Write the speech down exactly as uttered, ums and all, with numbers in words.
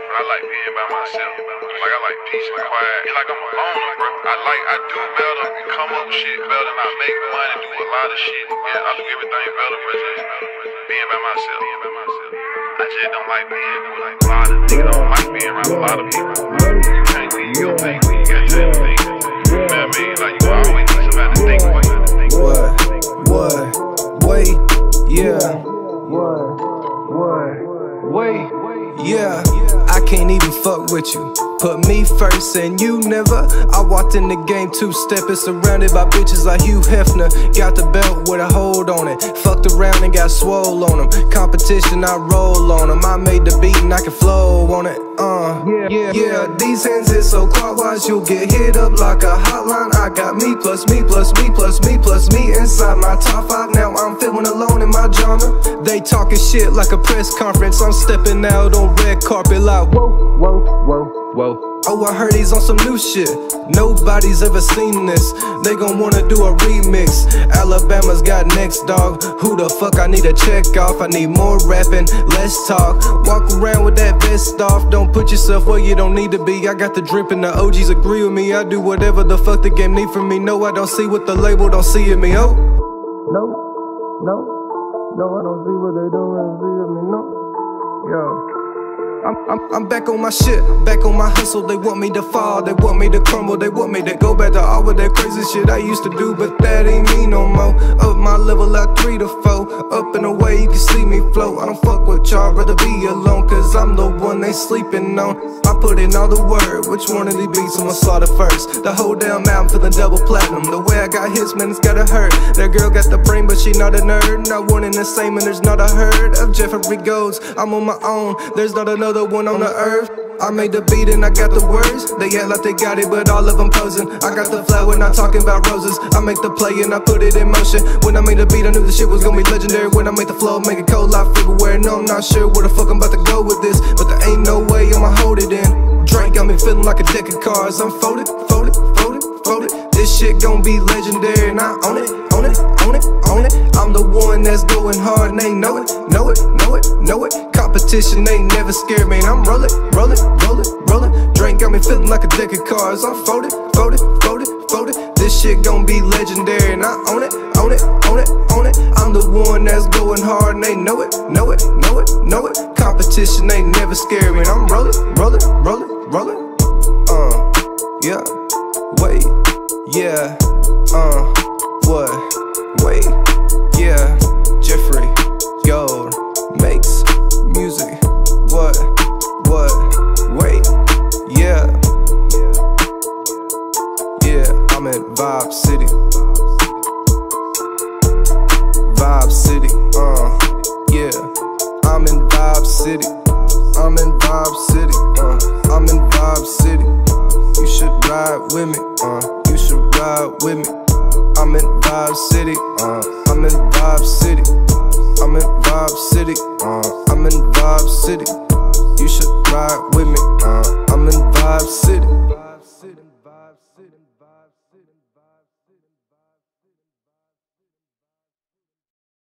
I like being by myself. Like I like peace and quiet. It's like I'm a loner, bro. I like I do better and come up with shit better than I make money, do a lot of shit. Yeah, I do everything better, but just being by myself. Being by myself. I just don't like being with like a lot of niggas. Don't like being around a lot of people. You can't leave your thing when you got your thing. You know what I mean? Like you always need somebody to think for you. What? What? Wait. Yeah. What? What? Wait. Yeah. I can't even fuck with you. Put me first and you never. I walked in the game two-stepping, surrounded by bitches like Hugh Hefner. Got the belt with a hold on it. Fucked around and got swole on them. Competition, I roll on them. I made the beat and I can flow on it. Uh, yeah, yeah, yeah. These hands hit so clockwise, you'll get hit up like a hotline. I got me plus me plus me plus me plus me inside my top five. Now I'm feeling alone in my genre. They talking shit like a press conference. I'm stepping out on red carpet like whoa, whoa, whoa, whoa. Oh, I heard he's on some new shit. Nobody's ever seen this. They gon' wanna do a remix. Alabama's got next, dog. Who the fuck I need to check off? I need more rapping, less talk. Walk around with that vest off. Don't put yourself where you don't need to be. I got the drip and the O Gs agree with me. I do whatever the fuck the game need from me. No, I don't see what the label don't see in me. Oh, no, no, no, I don't see what they don't see in me. No, yo. I'm, I'm, I'm back on my shit, back on my hustle. They want me to fall, they want me to crumble. They want me to go back to all of that crazy shit I used to do, but that ain't me no more. Up my level like three to four. Up and away, you can see me float. I don't fuck with y'all, rather be alone, cause I'm the one they sleeping on. I put in all the word, which one of these beats I'ma slaughter first? The whole damn album feeling double platinum. The way I got hits, man, it's gotta hurt. That girl got the brain, but she not a nerd. Not one in the same, and there's not a herd of Jeffrey Goats. I'm on my own, there's not another one on the earth. I made the beat and I got the words. They act like they got it, but all of them posing. I got the flower, not talking about roses. I make the play and I put it in motion. When I made the beat, I knew the shit was gonna be legendary. When I made the flow, make it cold like February. No, I'm not sure where the fuck I'm about to go with this, but there ain't no way I'ma hold it in. Drake got me feeling like a deck of cards. I'm folded, folded, folded, folded. This shit gon' be legendary and I own it, own it, own it, own it. I'm the one that's going hard and they know it, know it, know it, know it. Competition ain't never scared me. I'm rolling, rolling, rolling, rolling. Drink got me feeling like a deck of cards. I'm folded, folded, folded, folded. This shit gon' be legendary and I own it, own it, own it, own it. I'm the one that's going hard and they know it, know it, know it, know it. Competition ain't never scared me. I'm rolling, rolling, rolling, rolling. Uh, yeah, wait, yeah, uh, what, wait, yeah. Jeffrey Gold makes music. What? What? Wait. Yeah. Yeah, I'm in Vibe City. Vibe City. Uh. Yeah. I'm in Vibe City. I'm in Vibe City. Uh. I'm in Vibe City. You should ride with me. Uh. You should ride with me. I'm in Vibe City. Uh. I'm in Vibe City. I'm in Vibe City, uh, I'm in Vibe City.